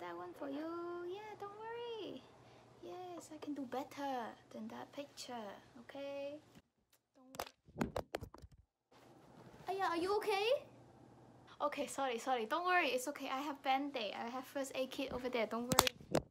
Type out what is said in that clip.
that one for you. Yeah, don't worry. Yes, I can do better than that picture, okay? Don't worry. Yeah, are you okay? Okay, sorry. Don't worry, it's okay. I have Band-Aid. I have first aid kit over there. Don't worry.